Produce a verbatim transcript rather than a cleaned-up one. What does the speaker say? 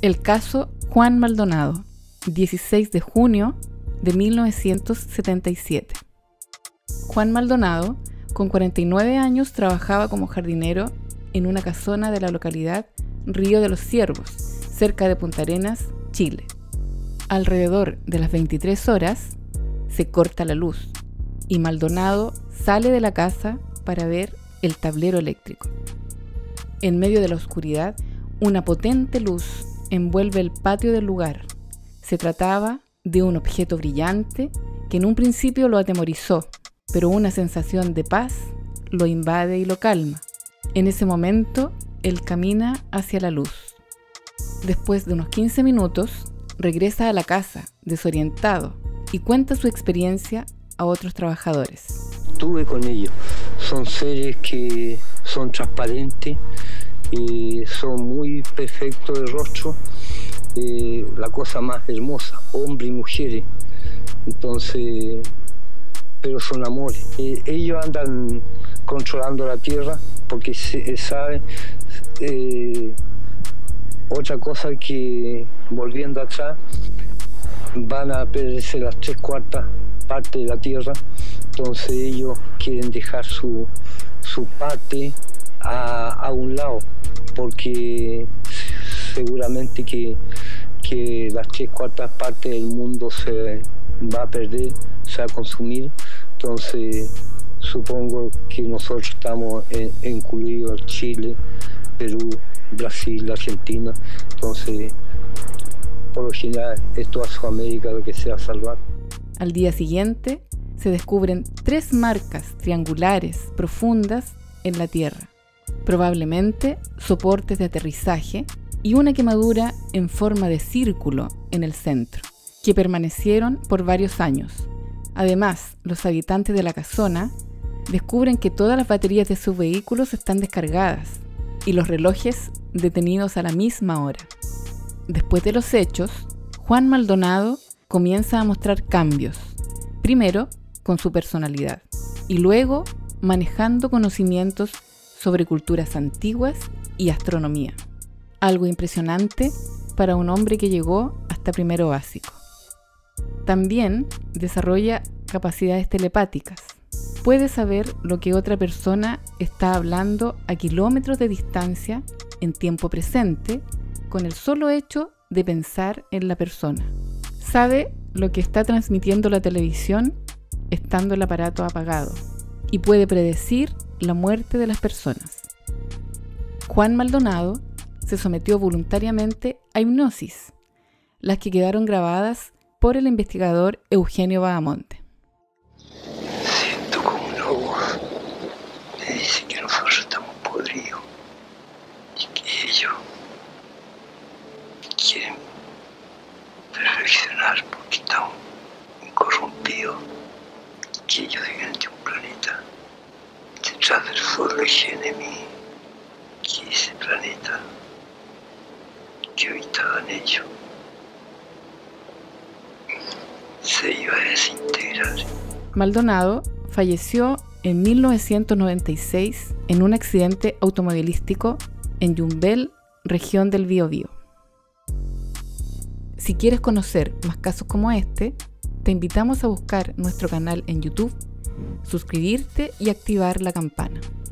El caso Juan Maldonado, dieciséis de junio de mil novecientos setenta y siete. Juan Maldonado, con cuarenta y nueve años, trabajaba como jardinero en una casona de la localidad Río de los Ciervos, cerca de Punta Arenas, Chile. Alrededor de las veintitrés horas se corta la luz y Maldonado sale de la casa para ver el tablero eléctrico. En medio de la oscuridad, una potente luz envuelve el patio del lugar. Se trataba de un objeto brillante que en un principio lo atemorizó, pero una sensación de paz lo invade y lo calma. En ese momento, él camina hacia la luz. Después de unos quince minutos, regresa a la casa, desorientado, y cuenta su experiencia a otros trabajadores. Estuve con ellos. Son seres que son transparentes, eh, son muy perfectos de rostro, eh, la cosa más hermosa, hombres y mujeres. Entonces, pero son amores. Eh, ellos andan controlando la tierra porque se, saben. Eh, otra cosa que, volviendo atrás, van a perderse las tres cuartas partes de la tierra. Entonces ellos quieren dejar su, su parte a, a un lado, porque seguramente que, que las tres cuartas partes del mundo se va a perder, se va a consumir. Entonces supongo que nosotros estamos en, incluidos Chile, Perú, Brasil, Argentina. Entonces, por lo general, es toda Sudamérica lo que se va a salvar. Al día siguiente, se descubren tres marcas triangulares profundas en la tierra, probablemente soportes de aterrizaje, y una quemadura en forma de círculo en el centro, que permanecieron por varios años. Además, los habitantes de la casona descubren que todas las baterías de sus vehículos están descargadas y los relojes detenidos a la misma hora. Después de los hechos, Juan Maldonado comienza a mostrar cambios, primero con su personalidad y luego manejando conocimientos sobre culturas antiguas y astronomía. Algo impresionante para un hombre que llegó hasta primero básico. También desarrolla capacidades telepáticas. Puede saber lo que otra persona está hablando a kilómetros de distancia en tiempo presente con el solo hecho de pensar en la persona. Sabe lo que está transmitiendo la televisión estando el aparato apagado y puede predecir la muerte de las personas. Juan Maldonado se sometió voluntariamente a hipnosis, las que quedaron grabadas por el investigador Eugenio Bahamonte. Siento como una voz me dice que nosotros estamos podridos y que ellos quieren perfeccionar porque estamos incorrompidos, que ellos viven de un planeta detrás del Sol Genemi, que ese planeta que habitaban ellos se iba a desintegrar. Maldonado falleció en mil novecientos noventa y seis en un accidente automovilístico en Yumbel, región del Biobío. Si quieres conocer más casos como este, te invitamos a buscar nuestro canal en YouTube, suscribirte y activar la campana.